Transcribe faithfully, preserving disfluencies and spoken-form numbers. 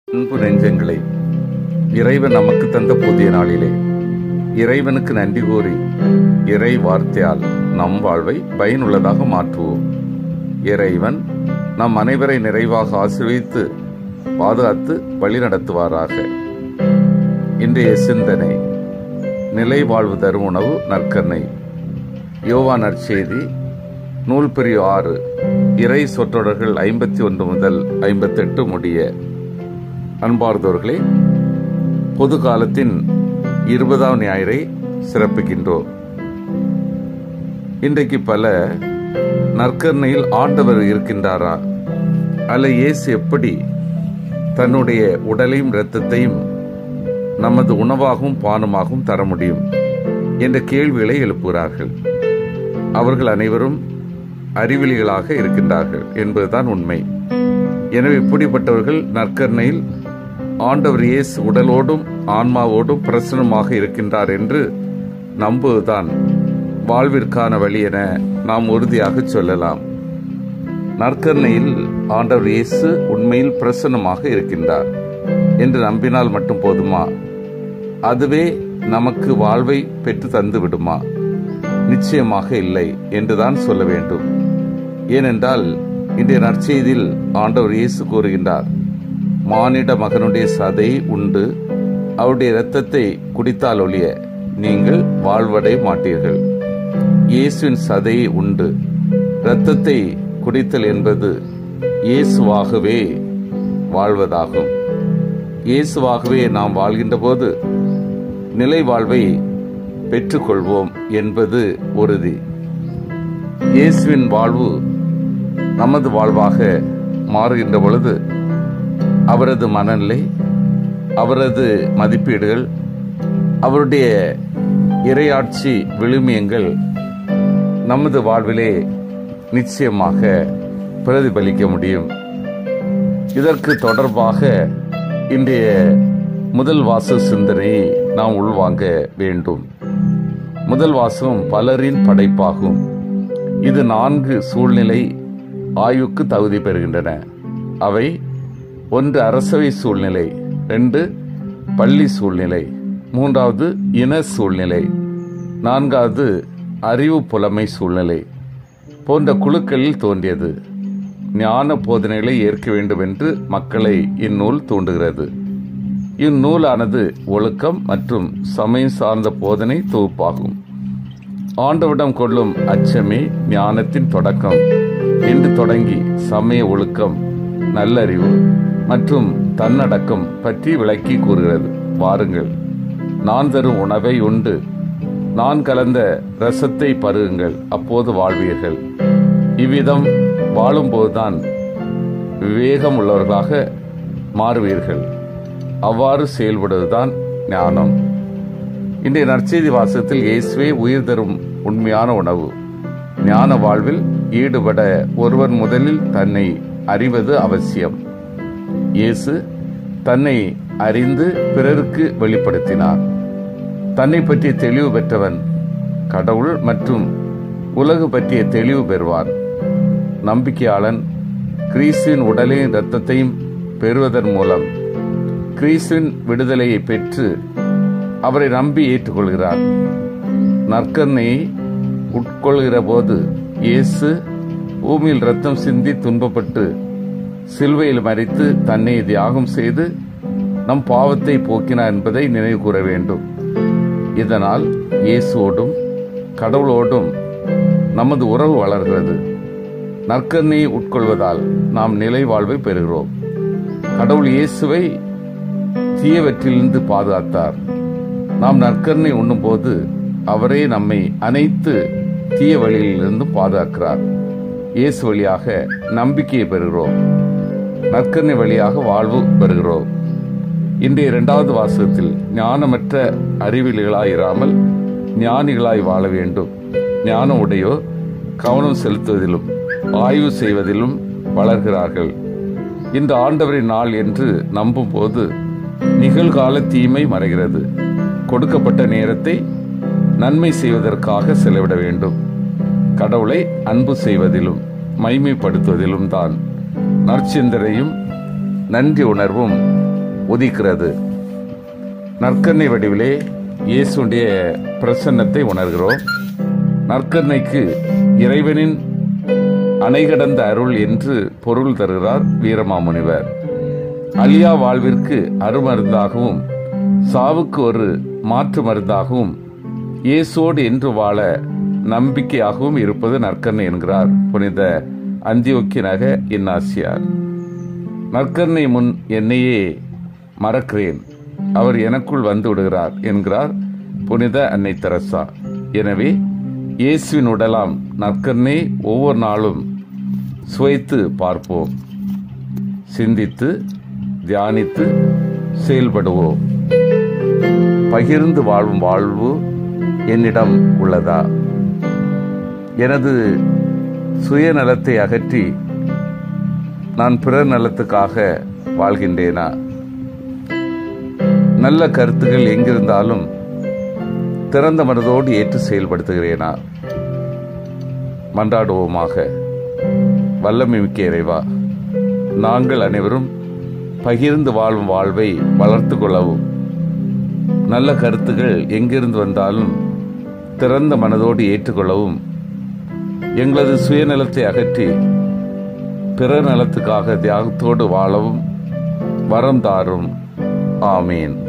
அன்பு நெஞ்சங்களே, இறைவன் நமக்கு தந்த புதிய நாளிலே இறைவனுக்கு நன்றி கூறி இறை வார்த்தையால் நம் வாழ்வை பயனுள்ளதாக மாற்றுவோம். இறைவன் நம் அனைவரை நிறைவாக ஆசீர்வதித்து பாதுகாத்து வழிநடத்துவாராக. இன்றைய சிந்தனை, நிலை வாழ்வு தரும் உணவு நற்கருணை. யோவான் நற்செய்தி நூல் பிரிவு ஆறு, இறை சொற்றொடர்கள் ஐம்பத்தி ஒன்று முதல் ஐம்பத்தி எட்டு முடிய. அன்பார்ந்தவர்களே, பொது காலத்தின் இருபதாம் ஞாயிறை சிறப்பிக்கின்றோம். இன்றைக்கு பல நற்கருணையில் ஆண்டவர் இருக்கின்றாரா, அல்ல இயேசு எப்படி தன்னுடைய உடலையும் இரத்தத்தையும் நமது உணவாகவும் பானமாகவும் தர முடியும் என்ற கேள்விகளை எழுப்புகிறார்கள். அவர்கள் அனைவரும் அறிவிலிகளாக இருக்கின்றார்கள் என்பதுதான் உண்மை. எனவே இப்படிப்பட்டவர்கள் நற்கருணையில் ஆண்டவர் இயேசு உடலோடும் ஆன்மாவோடும் பிரசன்னமாக இருக்கின்றார் என்று நம்புவதுதான் வாழ்விற்கான வழி என நாம் உறுதியாக சொல்லலாம். நற்கருணையில் ஆண்டவர் இயேசு உண்மையில் பிரசன்னமாக இருக்கின்றார் என்று நம்பினால் மட்டும் போதுமா? அதுவே நமக்கு வாழ்வை பெற்று தந்து விடுமா? நிச்சயமாக இல்லை என்றுதான் சொல்ல வேண்டும். ஏனென்றால் இன்றைய நற்செய்தியில் ஆண்டவர் இயேசு கூறுகின்றார், மானிட மகனுடைய சதை உண்டு அவருடைய இரத்தத்தை குடித்தால் ஒழிய நீங்கள் வாழ்வடை மாட்டீர்கள். இயேசுவின் சதையை உண்டு இரத்தத்தை குடித்தல் என்பது இயேசுவாகவே வாழ்வதாகும். இயேசுவாகவே நாம் வாழ்கின்ற போது நிலை வாழ்வை பெற்றுக்கொள்வோம் என்பது உறுதி. இயேசுவின் வாழ்வு நமது வாழ்வாக மாறுகின்ற பொழுது அவரது மனநிலை, அவரது மதிப்பீடுகள், அவருடைய இறையாட்சி விழுமியங்கள் நமது வாழ்விலே நிச்சயமாக பிரதிபலிக்க முடியும். இதற்கு தொடர்பாக இன்றைய முதல் வாசக சிந்தனையை நாம் உள்வாங்க வேண்டும். முதல் வாசகம் பலரின் படைப்பாகும். இது நான்கு சூழ்நிலை ஆய்வுக்கு தகுதி பெறுகின்றன. அவை: ஒன்று அரசவை சூழ்நிலை, ரெண்டு பள்ளி சூழ்நிலை, மூன்றாவது இன சூழ்நிலை, நான்காவது அறிவு புலமை சூழ்நிலை போன்ற குழுக்களில் தோன்றியது. ஞான போதனைகளை ஏற்க வேண்டும் என்று மக்களை இந்நூல் தூண்டுகிறது. இந்நூலானது ஒழுக்கம் மற்றும் சமயம் சார்ந்த போதனை தொகுப்பாகும். ஆண்டவரிடம் கொள்ளும் அச்சமே ஞானத்தின் தொடக்கம் என்று தொடங்கி சமய ஒழுக்கம், நல்லறிவு மற்றும் தன்னடக்கம் பற்றி விளக்கி கூறுகிறது. வாருங்கள், நான் தரும் உணவை உண்டு நான் கலந்த ரசத்தை பருகுங்கள், அப்போது வாழ்வீர்கள். இவ்விதம் வாழும்போதுதான் விவேகம் உள்ளவர்களாக மாறுவீர்கள். அவ்வாறு செயல்படுவதுதான் ஞானம். இன்றைய நற்செய்தி வாசகத்தில் இயேசுவே உயிர் தரும் உண்மையான உணவு. ஞான வாழ்வில் ஈடுபட ஒருவர் முதலில் தன்னை அறிவது அவசியம். இயேசு தன்னை அறிந்து பிறருக்கு வெளிப்படுத்தினார். தன்னை பற்றிய தெளிவு பெற்றவன் கடவுள் மற்றும் உலகு பற்றிய தெளிவு பெறுவான். நம்பிக்கையாளன் கிறிஸ்துவின் உடலையும் இரத்தத்தையும் பெறுவதன் மூலம் கிறிஸ்துவின் விடுதலையை பெற்று அவரை நம்பி ஏற்றுக்கொள்கிறார். நற்கருணையை உட்கொள்கிற போது இயேசு பூமியில் இரத்தம் சிந்தி துன்பப்பட்டு சிலுவையில் மரித்து தன்னை தியாகம் செய்து நம் பாவத்தை போக்கினார் என்பதை நினைவு கூற வேண்டும். இதனால் இயேசுவோடும் கடவுளோடும் நமது உறவு வளர்கிறது. நற்கருணையை உட்கொள்வதால் நாம் நிலை வாழ்வை பெறுகிறோம். கடவுள் இயேசுவை தீயவற்றிலிருந்து பாதுகாத்தார். நாம் நற்கருணை உண்ணும் போது அவரே நம்மை அனைத்து தீய வழியிலிருந்து பாதுகாக்கிறார். இயேசு வழியாக நம்பிக்கையை பெறுகிறோம். நற்கருணை வழியாக வாழ்வு பெறுகிறோம். இன்றைய இரண்டாவது வாசகத்தில் ஞானமற்ற அறிவிலிகளாயிராமல் ஞானிகளாய் வாழ வேண்டும். ஞானம் உடையோர் கவனம் செலுத்துவதிலும் ஆய்வு செய்வதிலும் வளர்கிறார்கள். இந்த ஆண்டவரின் நாள் என்று நம்பும் போது நிகழ்கால தீமை மறைகிறது. கொடுக்கப்பட்ட நேரத்தை நன்மை செய்வதற்காக செலவிட வேண்டும். கடவுளை அன்பு செய்வதிலும் மைமைப்படுத்துவதிலும் தான் நற்சிந்தனையும் நன்றி உணர்வும் உதிக்கிறது. நற்கருணை வடிவிலே இயேசுடைய பிரசன்னத்தை உணர்கிறோம். நற்கருணைக்கு இறைவனின் அணைகடந்த அருள் என்று பொருள் தருகிறார் வீரமாமுனிவர். அழியா வாழ்விற்கு அருமருந்தாகவும் சாவுக்கு ஒரு மாற்று மருந்தாகவும் இயேசோடு என்று வாழ நம்பிக்கையாகவும் இருப்பது நற்கருணை என்கிறார் புனித அந்தியோக்கியனாக இன்னாசியார். நற்கருணை முன் என்னையே மறக்கிறேன், அவர் எனக்குள் வந்து விடுகிறார் என்கிறார் புனித அன்னை தெரசா. எனவே இயேசுவின் உடலாம் நற்கருணை ஒவ்வொரு நாளும் சுவைத்து பார்ப்போம், சிந்தித்து தியானித்து செயல்படுவோம். பகிர்ந்து வாழும் வாழ்வு என்னிடம் உள்ளதா? எனது சுயநலத்தை அகற்றி நான் பிறர் நலத்துக்காக வாழ்கின்றேனா? நல்ல கருத்துக்கள் எங்கிருந்தாலும் திறந்த மனதோடு ஏற்று செயல்படுத்துகிறேனா? மன்றாடுவோமாக. வல்லமை மிக்க இறைவா, நாங்கள் அனைவரும் பகிர்ந்து வாழும் வாழ்வை வளர்த்து கொள்ளவும், நல்ல கருத்துக்கள் எங்கிருந்து வந்தாலும் திறந்த மனதோடு ஏற்றுக்கொள்ளவும், எங்களது சுயநலத்தை அகற்றி பிறர் நலத்துக்காக தியாகத்தோடு வாழவும் வரம் தாரும். ஆமீன்.